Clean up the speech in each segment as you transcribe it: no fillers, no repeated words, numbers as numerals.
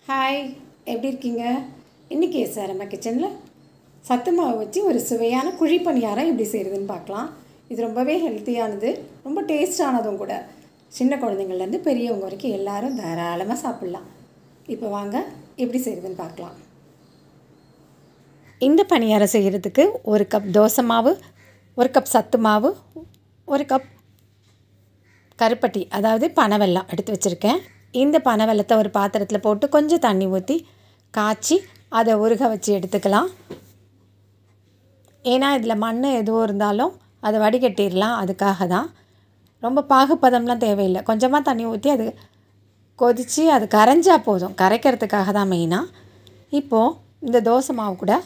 Hi, எப்படி இருக்கீங்க? இன்றைக்கி அம்மா கிச்சனில் சத்து மாவு வச்சு ஒரு சுவையான குழி பணியாரம் எப்படி செய்கிறதுன்னு பார்க்கலாம். இது ரொம்பவே ஹெல்த்தியானது, ரொம்ப டேஸ்டானதும் கூட. சின்ன குழந்தைங்கள்லேருந்து பெரியவங்க வரைக்கும் எல்லோரும் தாராளமாக சாப்பிட்லாம். இப்போ வாங்க எப்படி செய்கிறதுன்னு பார்க்கலாம். இந்த பணியாரம் செய்கிறதுக்கு 1 கப் தோசை மாவு, 1 கப் சத்து மாவு, 1 கப் கருப்பட்டி அதாவது பனவெல்லம் எடுத்து வச்சுருக்கேன். இந்த பனவெல்லத்தை ஒரு பாத்திரத்தில் போட்டு கொஞ்சம் தண்ணி ஊற்றி காய்ச்சி அதை உருக வச்சு எடுத்துக்கலாம். ஏன்னா இதில் மண் எதுவும் இருந்தாலும் அதை வடிகட்டிடலாம், அதுக்காக தான். ரொம்ப பாகுப்பதம்லாம் தேவையில்லை. கொஞ்சமாக தண்ணி ஊற்றி அது கொதித்து அது கரைஞ்சா போதும், கரைக்கிறதுக்காக தான் மெயினாக. இப்போது இந்த தோசை மாவு கூட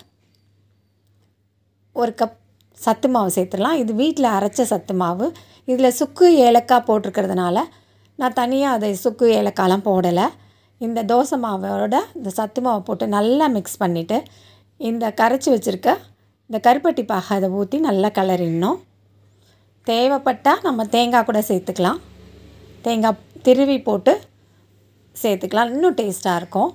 1 கப் சத்து மாவு சேர்த்துடலாம். இது வீட்டில் அரைச்ச சத்து மாவு. இதில் சுக்கு ஏலக்காய் போட்டிருக்கிறதுனால நான் தனியாக அதை சுக்கு ஏலக்காயெலாம் போடலை. இந்த தோசை மாவோட இந்த சத்து மாவை போட்டு நல்லா மிக்ஸ் பண்ணிவிட்டு இந்த கரைச்சி வச்சுருக்க இந்த கருப்பட்டி பாகை அதை ஊற்றி நல்லா கிளறிடணும். தேவைப்பட்டால் நம்ம தேங்காய் கூட சேர்த்துக்கலாம். தேங்காய் திருவி போட்டு சேர்த்துக்கலாம், இன்னும் டேஸ்ட்டாக இருக்கும்.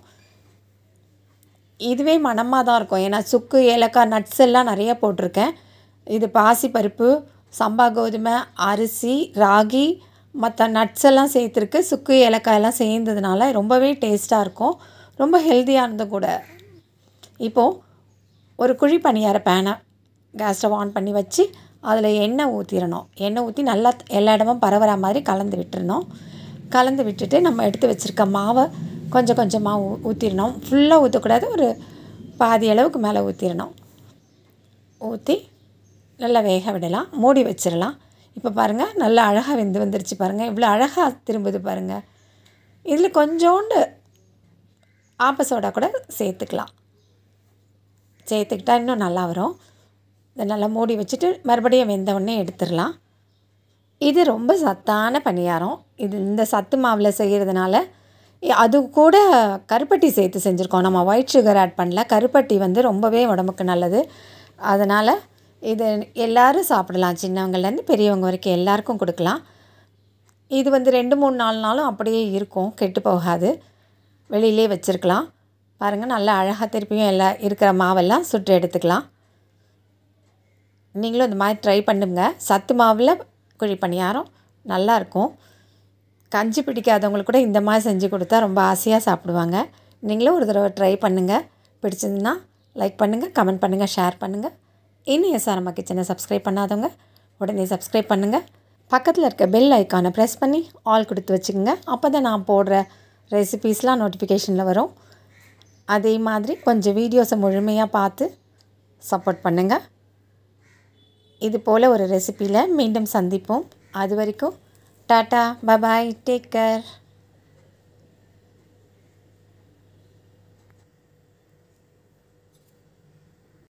இதுவே மணமாக தான் இருக்கும், ஏன்னா சுக்கு ஏலக்காய் நட்ஸ் எல்லாம் நிறைய போட்டிருக்கேன். இது பாசிப்பருப்பு, சம்பா கோதுமை, அரிசி, ராகி, மற்ற நட்ஸ் எல்லாம் சேர்த்துருக்கு. சுக்கு ஏலக்காயெல்லாம் சேர்ந்ததுனால ரொம்பவே டேஸ்ட்டாக இருக்கும், ரொம்ப ஹெல்த்தியானது கூட. இப்போது ஒரு குழி பணியார பேனை கேஸ் ஸ்டவ் ஆன் பண்ணி வச்சு அதில் எண்ணெய் ஊற்றிடணும். எண்ணெய் ஊற்றி நல்லா எல்லா இடமும் பரவுற மாதிரி கலந்து விட்டுறணும். கலந்து விட்டுட்டு நம்ம எடுத்து வச்சுருக்க மாவை கொஞ்சம் கொஞ்சமாக ஊற்றிடணும். ஃபுல்லாக ஊற்றக்கூடாது, ஒரு பாதி அளவுக்கு மேலே ஊற்றிடணும். ஊற்றி நல்லா வேக விடலாம், மூடி வச்சிடலாம். இப்போ பாருங்கள், நல்லா அழகாக வந்துருச்சு பாருங்கள், இவ்வளோ அழகாக திரும்புது பாருங்கள். இதில் கொஞ்சோண்டு ஆப்ப சோடா கூட சேர்த்துக்கலாம். சேர்த்துக்கிட்டால் இன்னும் நல்லா வரும். இதை நல்லா மூடி வச்சுட்டு மறுபடியும் வெந்தவுடனே எடுத்துடலாம். இது ரொம்ப சத்தான பணியாரம். இது இந்த சத்து மாவில் செய்கிறதுனால அது கூட கருப்பட்டி சேர்த்து செஞ்சுருக்கோம். நம்ம ஒயிட் சுகர் ஆட் பண்ணல. கருப்பட்டி ரொம்பவே உடம்புக்கு நல்லது. அதனால் இது எல்லோரும் சாப்பிடலாம், சின்னவங்கள்லேருந்து பெரியவங்க வரைக்கும் எல்லாருக்கும் கொடுக்கலாம். இது 2-3 நாளும் அப்படியே இருக்கும், கெட்டு போகாது. வெளியிலே வச்சுருக்கலாம். பாருங்கள், நல்லா அழகாக திருப்பியும் எல்லாம் இருக்கிற மாவெல்லாம் சுட்டு எடுத்துக்கலாம். நீங்களும் இந்த மாதிரி ட்ரை பண்ணுங்க. சத்து மாவில் குழி பணியாரம் நல்லாயிருக்கும். கஞ்சி பிடிக்காதவங்களுக்கு கூட இந்த மாதிரி செஞ்சு கொடுத்தா ரொம்ப ஆசையாக சாப்பிடுவாங்க. நீங்களும் ஒரு தடவை ட்ரை பண்ணுங்கள். பிடிச்சிருந்துன்னா லைக் பண்ணுங்கள், கமெண்ட் பண்ணுங்கள், ஷேர் பண்ணுங்கள். இன்னும் அம்மா கிச்சனை சப்ஸ்கிரைப் பண்ணாதவங்க உடனே சப்ஸ்கிரைப் பண்ணுங்கள். பக்கத்தில் இருக்க பெல் ஐக்கானை ப்ரெஸ் பண்ணி ஆல் கொடுத்து வச்சுக்கோங்க. அப்போ தான் நான் போடுற ரெசிபீஸ்லாம் நோட்டிஃபிகேஷனில் வரும். அதே மாதிரி கொஞ்சம் வீடியோஸை முழுமையாக பார்த்து சப்போர்ட் பண்ணுங்கள். இது போல் ஒரு ரெசிபியில் மீண்டும் சந்திப்போம். அது வரைக்கும் டாட்டா, பபாய், டேக் கேர்.